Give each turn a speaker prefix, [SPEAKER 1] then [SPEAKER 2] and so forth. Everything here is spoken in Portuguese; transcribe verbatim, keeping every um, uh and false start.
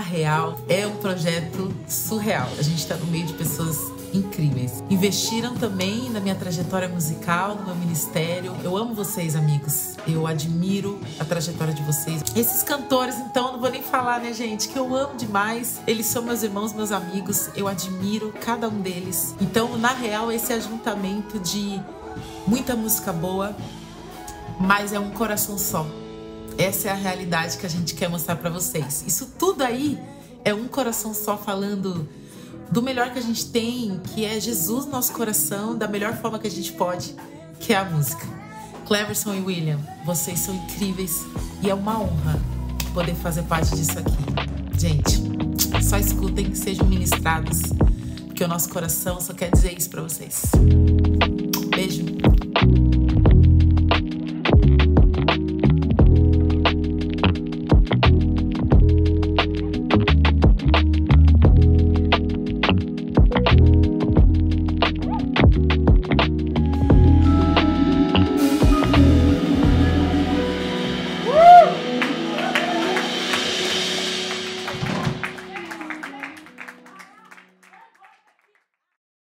[SPEAKER 1] Real é um projeto surreal. A gente está no meio de pessoas incríveis. Investiram também na minha trajetória musical, no meu ministério. Eu amo vocês, amigos. Eu admiro a trajetória de vocês. Esses cantores, então, não vou nem falar, né, gente? Que eu amo demais. Eles são meus irmãos, meus amigos. Eu admiro cada um deles. Então, na real, esse ajuntamento de muita música boa, mas é um coração só. Essa é a realidade que a gente quer mostrar pra vocês. Isso tudo aí é um coração só falando do melhor que a gente tem, que é Jesus no nosso coração, da melhor forma que a gente pode, que é a música. Cleverson e William, vocês são incríveis e é uma honra poder fazer parte disso aqui. Gente, só escutem, sejam ministrados, porque o nosso coração só quer dizer isso pra vocês. Beijo.